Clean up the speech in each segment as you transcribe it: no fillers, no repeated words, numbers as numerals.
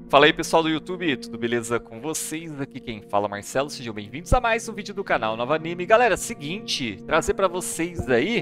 Fala aí pessoal do YouTube, tudo beleza com vocês? Aqui quem fala é Marcelo, sejam bem-vindos a mais um vídeo do canal Nova Anime. Galera, seguinte, trazer pra vocês aí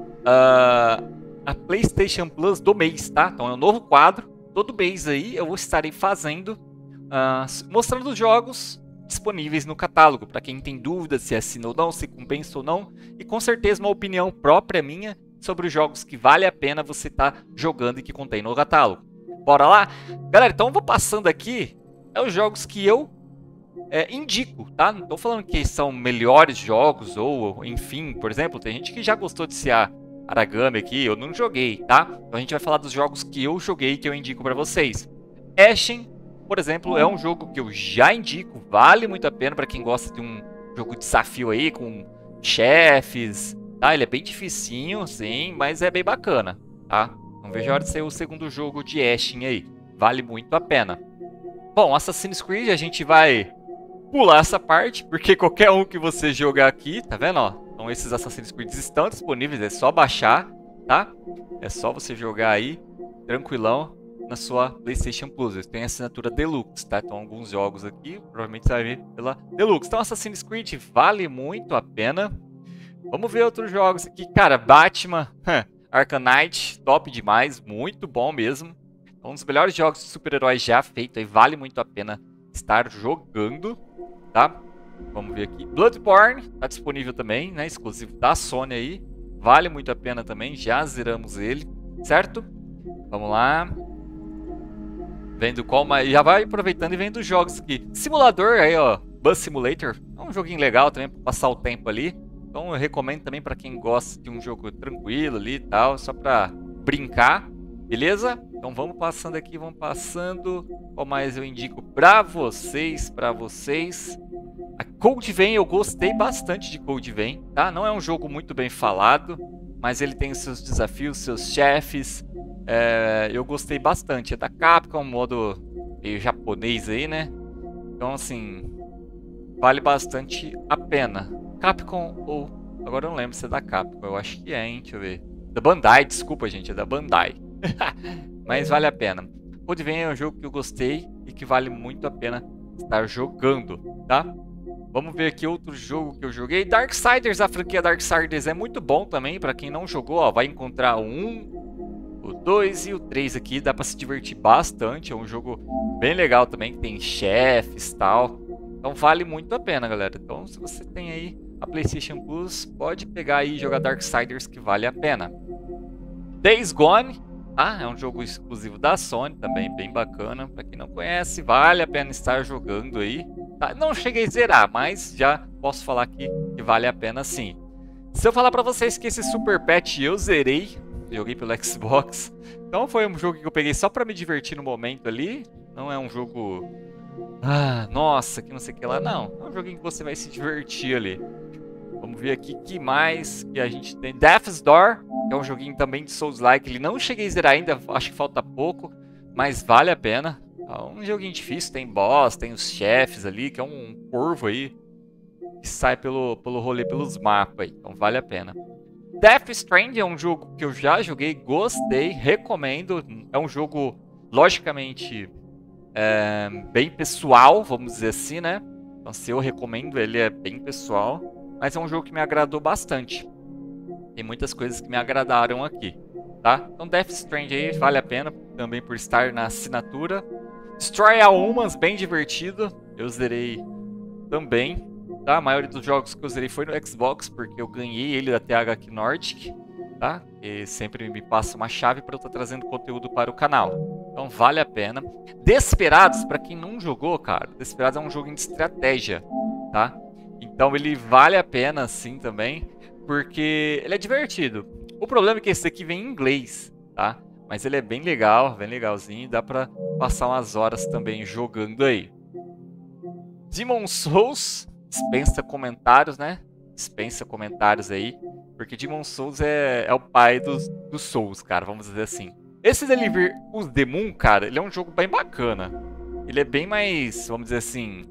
a PlayStation Plus do mês, tá? Então é um novo quadro, todo mês aí eu vou estarei fazendo, mostrando os jogos disponíveis no catálogo, pra quem tem dúvidas se assina ou não, se compensa ou não, e com certeza uma opinião própria minha sobre os jogos que vale a pena você estar jogando e que contém no catálogo. Bora lá? Galera, então eu vou passando aqui os jogos que eu indico, tá? Não tô falando que são melhores jogos ou, enfim, por exemplo, tem gente que já gostou de Sea Aragami aqui, eu não joguei, tá? Então a gente vai falar dos jogos que eu joguei que eu indico pra vocês. Ashen, por exemplo, é um jogo que eu já indico, vale muito a pena pra quem gosta de um jogo de desafio aí, com chefes, tá? Ele é bem dificinho, sim, mas é bem bacana, tá? Não vejo a hora de ser o segundo jogo de Ashen aí. Vale muito a pena. Bom, Assassin's Creed a gente vai pular essa parte, porque qualquer um que você jogar aqui, tá vendo, ó? Então esses Assassin's Creed estão disponíveis, é só baixar, tá? É só você jogar aí, tranquilão, na sua PlayStation Plus. Eles têm assinatura Deluxe, tá? Então alguns jogos aqui, provavelmente você vai ver pela Deluxe. Então Assassin's Creed vale muito a pena. Vamos ver outros jogos aqui. Cara, Batman... Arkham Knight, top demais, muito bom mesmo. Um dos melhores jogos de super-heróis já feito, aí vale muito a pena estar jogando, tá? Vamos ver aqui. Bloodborne, tá disponível também, né? Exclusivo da Sony aí. Vale muito a pena também, já zeramos ele, certo? Vamos lá. Vendo qual mais. Já vai aproveitando e vendo os jogos aqui. Simulador aí, ó. Bus Simulator. É um joguinho legal também pra passar o tempo ali. Então eu recomendo também para quem gosta de um jogo tranquilo ali e tal, só para brincar, beleza? Então vamos passando aqui, vamos passando. Qual mais eu indico para vocês, A Code Vein, eu gostei bastante de Code Vein, tá? Não é um jogo muito bem falado, mas ele tem os seus desafios, seus chefes. Eu gostei bastante. É da Capcom, modo meio japonês aí, né? Então assim, vale bastante a pena. Capcom ou... Agora eu não lembro se é da Capcom. Eu acho que é, hein? Deixa eu ver. Da Bandai, desculpa, gente. É da Bandai. Mas vale a pena. Code Vein é um jogo que eu gostei e que vale muito a pena estar jogando, tá? Vamos ver aqui outro jogo que eu joguei. Darksiders, a franquia Darksiders é muito bom também. Pra quem não jogou, ó, vai encontrar o 1, o 2 e o 3 aqui. Dá pra se divertir bastante. É um jogo bem legal também, que tem chefes e tal. Então vale muito a pena, galera. Então se você tem aí a PlayStation Plus, pode pegar aí e jogar Darksiders, que vale a pena. Days Gone, é um jogo exclusivo da Sony, também bem bacana. Para quem não conhece, vale a pena estar jogando aí. Tá? Não cheguei a zerar, mas já posso falar aqui que vale a pena sim. Se eu falar para vocês que esse Super Pet eu zerei, joguei pelo Xbox. Então foi um jogo que eu peguei só para me divertir no momento ali. Não é um jogo... nossa, que não sei o que lá. Não, é um joguinho que você vai se divertir ali. Vamos ver aqui que mais que a gente tem. Death's Door, que é um joguinho também de Souls-like. Ele não cheguei a zerar ainda, acho que falta pouco, mas vale a pena. É um joguinho difícil, tem boss, tem os chefes ali, que é um corvo aí, que sai pelo rolê, pelos mapas aí. Então vale a pena. Death Stranding é um jogo que eu já joguei, gostei, recomendo. É um jogo, logicamente... bem pessoal, vamos dizer assim, né? Então se eu recomendo, ele é bem pessoal, mas é um jogo que me agradou bastante. Tem muitas coisas que me agradaram aqui, tá? Então Death Stranding aí vale a pena, também por estar na assinatura. Destroy All Humans, bem divertido, eu zerei também, tá? A maioria dos jogos que eu zerei foi no Xbox, porque eu ganhei ele da THQ Nordic, tá? E sempre me passa uma chave para eu estar trazendo conteúdo para o canal. Então vale a pena. Desperados, para quem não jogou, cara, Desperados é um jogo de estratégia, tá? Então ele vale a pena sim também, porque ele é divertido. O problema é que esse aqui vem em inglês, tá? Mas ele é bem legal, bem legalzinho, dá para passar umas horas também jogando aí. Demon's Souls, dispensa comentários, né? Dispensa comentários aí, porque Demon's Souls é o pai dos Souls, cara, vamos dizer assim. Esse Deliver os The Moon, cara, ele é um jogo bem bacana. Ele é bem mais, vamos dizer assim,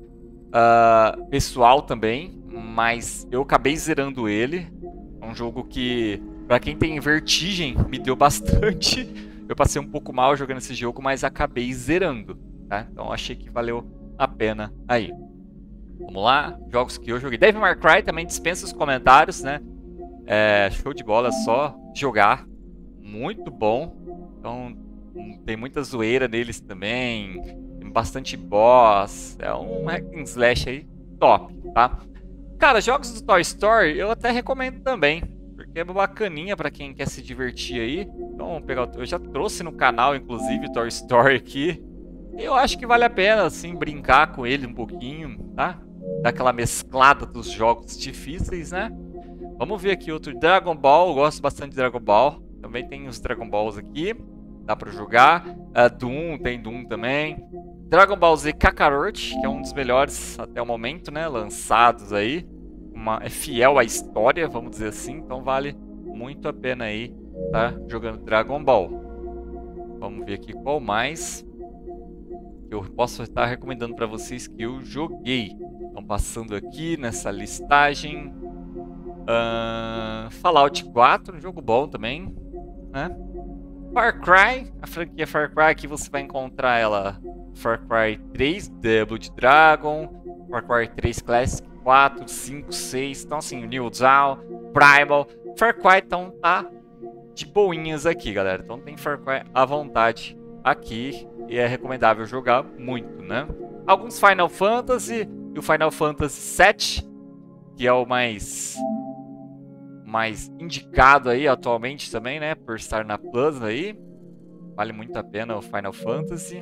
pessoal também, mas eu acabei zerando ele. É um jogo que, pra quem tem vertigem, me deu bastante. Eu passei um pouco mal jogando esse jogo, mas acabei zerando, tá? Então achei que valeu a pena aí. Vamos lá, jogos que eu joguei. Devil May Cry também dispensa os comentários, né? Show de bola, só jogar. Muito bom. Então tem muita zoeira neles também. Tem bastante boss. É um hack and slash aí top, tá? Cara, jogos do Toy Story eu até recomendo também, porque é bacaninha pra quem quer se divertir aí. Então vamos pegar eu já trouxe no canal, inclusive, Toy Story aqui. Eu acho que vale a pena, assim, brincar com ele um pouquinho, tá? Dar aquela mesclada dos jogos difíceis, né? Vamos ver aqui outro Dragon Ball. Eu gosto bastante de Dragon Ball. Também tem os Dragon Balls aqui. Dá pra jogar. Doom, tem Doom também. Dragon Ball Z Kakarot, que é um dos melhores até o momento, né? Lançados aí. É fiel à história, vamos dizer assim. Então vale muito a pena aí tá jogando Dragon Ball. Vamos ver aqui qual mais que eu posso estar recomendando para vocês que eu joguei. Então passando aqui nessa listagem. Fallout 4, um jogo bom também, né? Far Cry, a franquia Far Cry, aqui você vai encontrar ela. Far Cry 3, The Blood Dragon, Far Cry 3 Classic, 4, 5, 6, então assim, New Dawn, Primal, Far Cry então tá de boinhas aqui, galera. Então tem Far Cry à vontade aqui e é recomendável jogar muito, né? Alguns Final Fantasy e o Final Fantasy VII, que é o mais indicado aí atualmente também, né? Por estar na Plus aí. Vale muito a pena o Final Fantasy.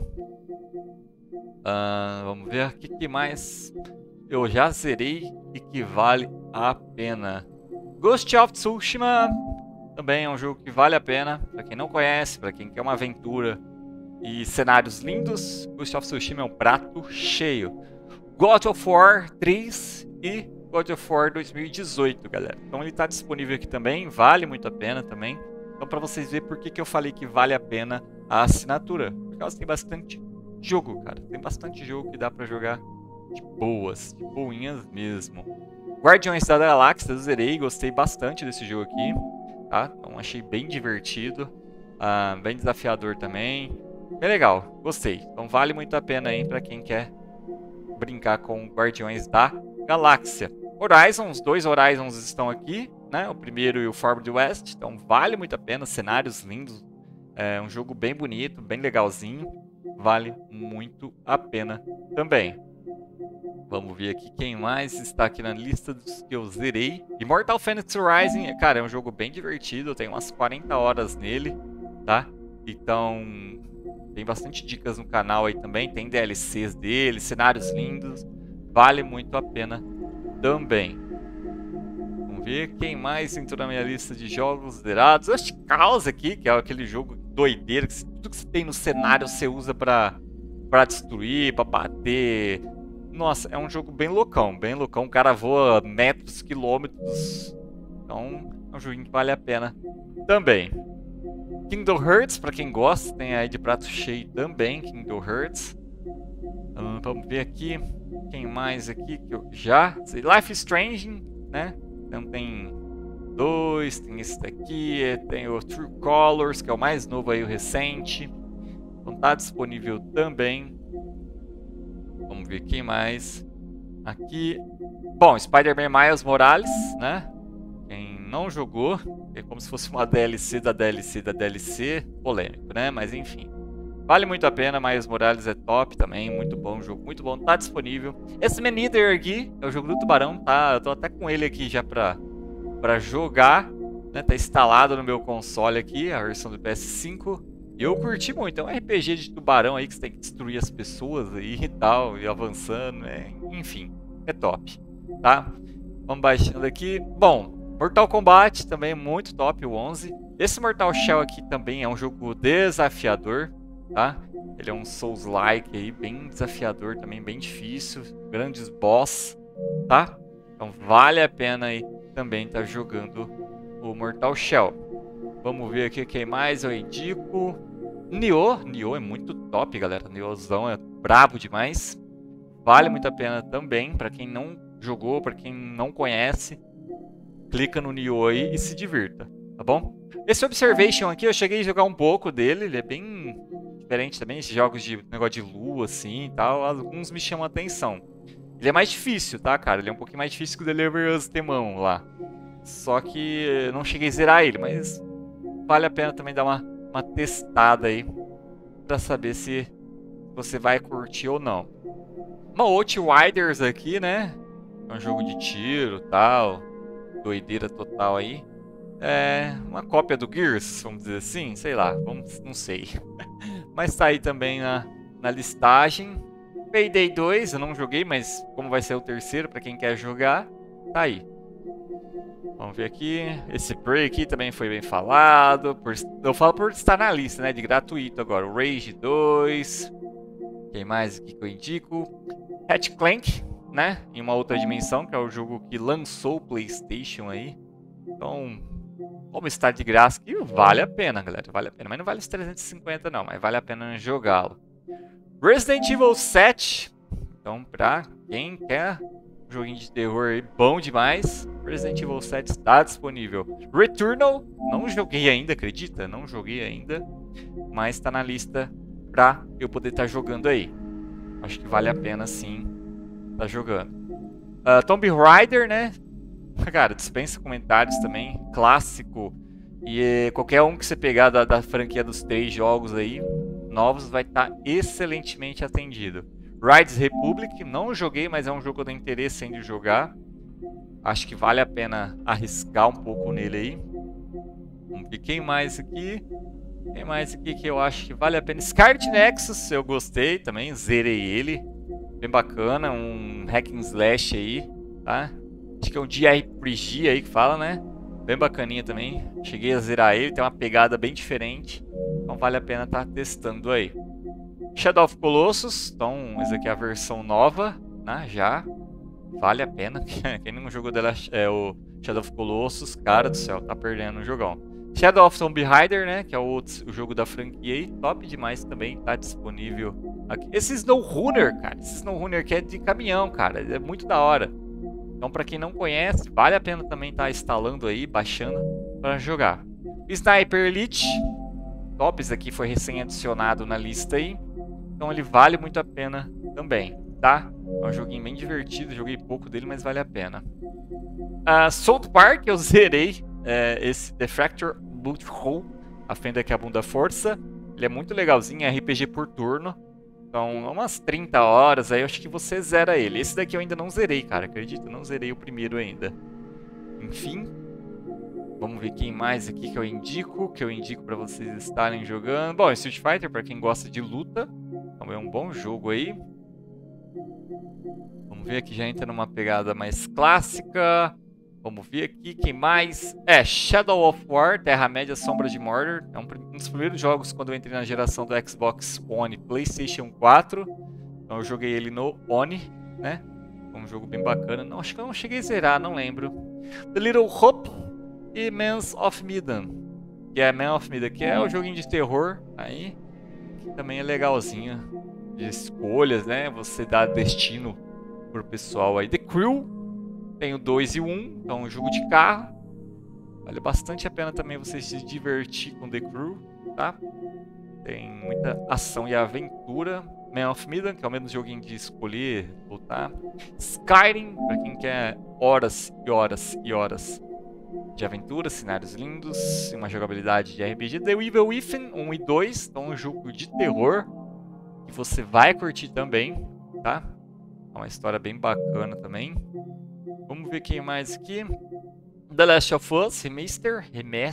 Vamos ver o que mais eu já zerei e que vale a pena. Ghost of Tsushima também é um jogo que vale a pena. Para quem não conhece, para quem quer uma aventura e cenários lindos, Ghost of Tsushima é um prato cheio. God of War 3 e God of War 2018, galera. Então ele está disponível aqui também, vale muito a pena também. Então para vocês verem por que eu falei que vale a pena a assinatura. Por causa que tem bastante jogo, cara. Tem bastante jogo que dá para jogar de boas, de boinhas mesmo. Guardiões da Galáxia, eu zerei, gostei bastante desse jogo aqui, tá? Então achei bem divertido, bem desafiador também. Bem legal, gostei. Então vale muito a pena aí para quem quer brincar com Guardiões da Galáxia. Horizon, os dois Horizons estão aqui, né? O primeiro e o Forbidden West, então vale muito a pena, cenários lindos, é um jogo bem bonito, bem legalzinho, vale muito a pena também. Vamos ver aqui quem mais está aqui na lista dos que eu zerei. Immortal Phoenix Rising, cara, é um jogo bem divertido, eu tenho umas 40 horas nele, tá? Então tem bastante dicas no canal aí também, tem DLCs dele, cenários lindos, vale muito a pena também. Vamos ver quem mais entrou na minha lista de jogos zerados. Lost Cause aqui, que é aquele jogo doideiro, que tudo que você tem no cenário você usa pra destruir, pra bater. Nossa, é um jogo bem loucão, o cara voa metros, quilômetros. Então é um joguinho que vale a pena também. Kingdom Hearts, pra quem gosta, tem aí de prato cheio também, Kingdom Hearts. Vamos ver aqui, quem mais aqui que eu já sei. Life is Strange, né? Então tem dois, tem esse daqui, tem o True Colors, que é o mais novo aí, o recente. Então tá disponível também. Vamos ver quem mais aqui. Bom, Spider-Man Miles Morales, né? Quem não jogou, é como se fosse uma DLC da DLC da DLC. Polêmico, né? Mas enfim. Vale muito a pena, Miles Morales é top também, muito bom, jogo muito bom, tá disponível. Esse Man Eater aqui é o jogo do tubarão, tá? Eu tô até com ele aqui já pra jogar, né? Tá instalado no meu console aqui, a versão do PS5. E eu curti muito, é um RPG de tubarão aí que você tem que destruir as pessoas aí e tal, e avançando, né? Enfim, é top, tá? Vamos baixando aqui. Bom, Mortal Kombat também é muito top, o 11. Esse Mortal Shell aqui também é um jogo desafiador, tá? Ele é um Souls-like aí, bem desafiador também, bem difícil, grandes boss, tá? Então vale a pena aí também estar jogando o Mortal Shell. Vamos ver aqui quem mais eu indico. Nioh é muito top, galera. Niohzão é brabo demais. Vale muito a pena também, pra quem não jogou, pra quem não conhece. Clica no Nioh aí e se divirta, tá bom? Esse Observation aqui, eu cheguei a jogar um pouco dele, ele é bem diferente também, esses jogos de negócio de lua, assim, e tal, alguns me chamam a atenção. Ele é mais difícil, tá, cara? Ele é um pouquinho mais difícil que o Deliver Us Temão lá. Só que eu não cheguei a zerar ele, mas vale a pena também dar uma testada aí pra saber se você vai curtir ou não. Uma Outriders aqui, né? É um jogo de tiro e tal, doideira total aí. É uma cópia do Gears, vamos dizer assim, sei lá, não sei. Mas tá aí também na listagem. Payday 2, eu não joguei, mas como vai ser o terceiro, pra quem quer jogar, tá aí. Vamos ver aqui. Esse Prey aqui também foi bem falado. Eu falo por estar na lista, né? De gratuito agora. O Rage 2. Quem mais aqui que eu indico? Ratchet Clank, né? Em uma outra dimensão, que é o jogo que lançou o PlayStation aí. Então, como está de graça, que vale a pena, galera. Vale a pena. Mas não vale os 350 não, mas vale a pena jogá-lo. Resident Evil 7. Então, pra quem quer um joguinho de terror aí, bom demais. Resident Evil 7 está disponível. Returnal, não joguei ainda, acredita? Não joguei ainda. Mas está na lista pra eu poder estar jogando aí. Acho que vale a pena sim estar jogando. Tomb Raider, né? Cara, dispensa comentários também. Clássico. E qualquer um que você pegar da franquia dos 3 jogos aí novos vai estar excelentemente atendido. Riders Republic, não joguei, mas é um jogo que eu tenho interesse em jogar. Acho que vale a pena arriscar um pouco nele aí. Vamos ver quem mais aqui. Quem mais aqui que eu acho que vale a pena? Scarlet Nexus, eu gostei também, zerei ele. Bem bacana, um hack and slash aí, tá? Acho que é um JRPG aí que fala, né? Bem bacaninha também. Cheguei a zerar ele, tem uma pegada bem diferente. Então vale a pena estar testando aí. Shadow of Colossus, então essa aqui é a versão nova, né? Já vale a pena. Quem não jogou o Shadow of Colossus, cara do céu, tá perdendo um jogão. Shadow of Tomb Raider, né? Que é o jogo da franquia aí, top demais também, tá disponível aqui. Esse SnowRunner, cara, esse SnowRunner que é de caminhão, cara, é muito da hora. Então, pra quem não conhece, vale a pena também estar instalando aí, baixando para jogar. Sniper Elite, top, esse aqui foi recém adicionado na lista aí. Então ele vale muito a pena também, tá? É um joguinho bem divertido, joguei pouco dele, mas vale a pena. South Park, eu zerei esse The Fracture Bullet Hole, a fenda que abunda a força. Ele é muito legalzinho, é RPG por turno. Então, umas 30 horas aí, eu acho que você zera ele. Esse daqui eu ainda não zerei, cara, acredita? Não zerei o primeiro ainda. Enfim, vamos ver quem mais aqui que eu indico pra vocês estarem jogando. Bom, Street Fighter, pra quem gosta de luta. Então é um bom jogo aí. Vamos ver aqui, já entra numa pegada mais clássica. Vamos ver aqui, quem mais? Shadow of War, Terra-média, Sombra de Mordor. É um dos primeiros jogos quando eu entrei na geração do Xbox One e PlayStation 4. Então eu joguei ele no One, né? É um jogo bem bacana. Não, acho que eu não cheguei a zerar, não lembro. The Little Hope e Man of Medan. Que é Man of Medan, que é o joguinho de terror aí. Que também é legalzinho. De escolhas, né? Você dá destino pro pessoal aí. The Crew. Tem o 2 e o 1, então um jogo de carro. Vale bastante a pena também você se divertir com The Crew, tá? Tem muita ação e aventura. Man of Medan, que é o mesmo joguinho de escolher, lutar. Skyrim, pra quem quer horas e horas e horas de aventura, cenários lindos, uma jogabilidade de RPG. The Evil Within 1 e 2, então um jogo de terror que você vai curtir também, tá? É uma história bem bacana também. Vamos ver quem mais aqui. The Last of Us Remaster.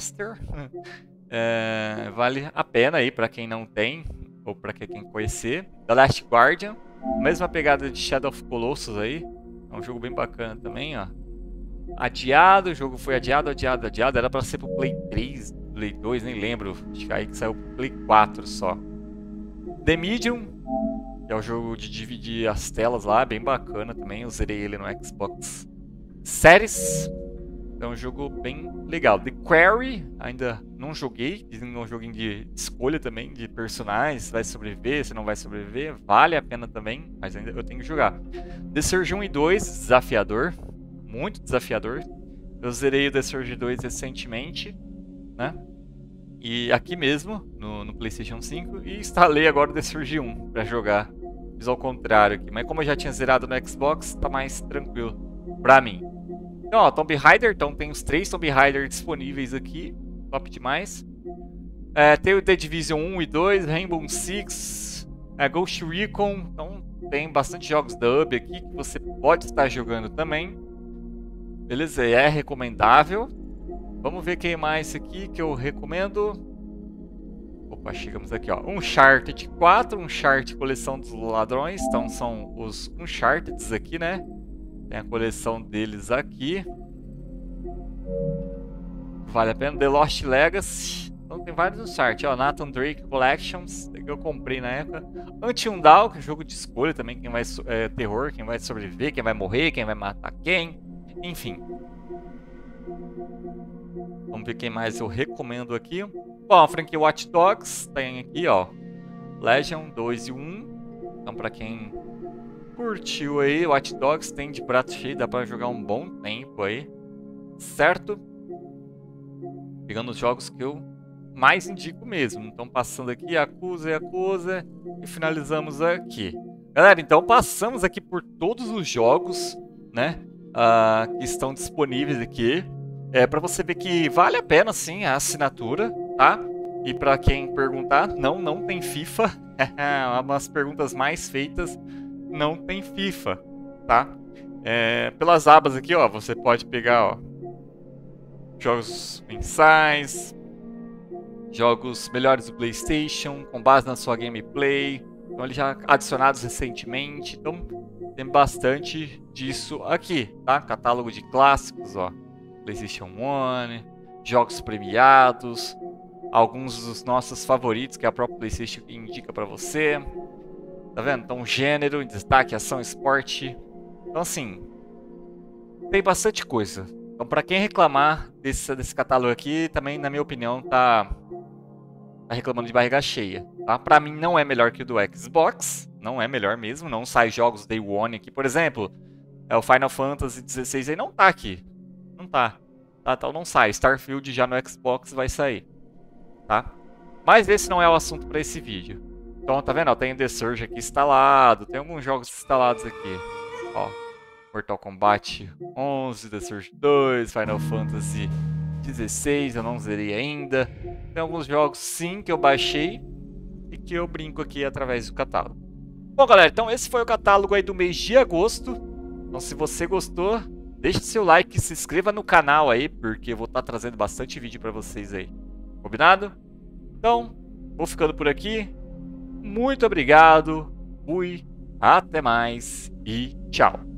Vale a pena aí pra quem não tem, ou pra quem conhecer. The Last Guardian, mesma pegada de Shadow of Colossus aí. É um jogo bem bacana também, ó. Adiado, o jogo foi adiado. Era pra ser pro Play 3, Play 2, nem lembro. Acho que aí que saiu pro Play 4 só. The Medium, que é o jogo de dividir as telas lá, bem bacana também. Eu zerei ele no Xbox Series. É um jogo bem legal. The Quarry, ainda não joguei. Dizem que é um joguinho de escolha também, de personagens. Vai sobreviver, se não vai sobreviver. Vale a pena também, mas ainda eu tenho que jogar. The Surge 1 e 2, desafiador. Muito desafiador. Eu zerei o The Surge 2 recentemente, né? e aqui mesmo, no PlayStation 5, e instalei agora o The Surge 1 para jogar. Fiz ao contrário aqui, mas como eu já tinha zerado no Xbox, tá mais tranquilo pra mim. Então, ó, Tomb Raider, então tem os 3 Tomb Raider disponíveis aqui, top demais. Tem o The Division 1 e 2, Rainbow Six, Ghost Recon, então tem bastante jogos da Ubi aqui que você pode estar jogando também. Beleza, é recomendável. Vamos ver quem mais aqui que eu recomendo. Opa, chegamos aqui, ó. Uncharted 4, Uncharted Coleção dos Ladrões. Então são os Uncharted aqui, né? Tem a coleção deles aqui. Vale a pena. The Lost Legacy. Então tem vários Uncharted, ó. Nathan Drake Collections, que eu comprei na época. Until Dawn, que é um jogo de escolha também. Quem vai terror, quem vai sobreviver, quem vai morrer, quem vai matar quem. Enfim. Vamos ver quem mais eu recomendo aqui. Bom, a franquia Watch Dogs tem aqui, ó. Legion 2 e 1. Então pra quem curtiu aí, Watch Dogs tem de prato cheio, dá pra jogar um bom tempo aí. Certo? Pegando os jogos que eu mais indico mesmo. Então passando aqui, Yakuza e finalizamos aqui. Galera, então passamos aqui por todos os jogos, né? Que estão disponíveis aqui. Para você ver que vale a pena sim a assinatura, tá? E para quem perguntar, não tem FIFA. Uma das perguntas mais feitas, não tem FIFA, tá? Pelas abas aqui, ó, você pode pegar, ó, jogos mensais, jogos melhores do PlayStation, com base na sua gameplay. Então eles já adicionados recentemente, então tem bastante disso aqui, tá? Catálogo de clássicos, ó. PlayStation 1, jogos premiados, alguns dos nossos favoritos que a própria PlayStation indica pra você. Tá vendo? Então, gênero, destaque, ação, esporte. Então, assim, tem bastante coisa. Então, pra quem reclamar desse catálogo aqui, também, na minha opinião, tá reclamando de barriga cheia, tá? Pra mim, não é melhor que o do Xbox. Não é melhor mesmo. Não sai jogos Day One aqui. Por exemplo, o Final Fantasy XVI aí não tá aqui. Não tá. Então não sai. Starfield já no Xbox vai sair. Tá? Mas esse não é o assunto para esse vídeo. Então, tá vendo? Ó, tem The Surge aqui instalado. Tem alguns jogos instalados aqui. Ó, Mortal Kombat 11, The Surge 2, Final Fantasy 16. Eu não zerei ainda. Tem alguns jogos sim que eu baixei e que eu brinco aqui através do catálogo. Bom, galera, então esse foi o catálogo aí do mês de agosto. Então, se você gostou, deixe seu like e se inscreva no canal aí, porque eu vou estar trazendo bastante vídeo para vocês aí. Combinado? Então, vou ficando por aqui. Muito obrigado, fui, até mais e tchau.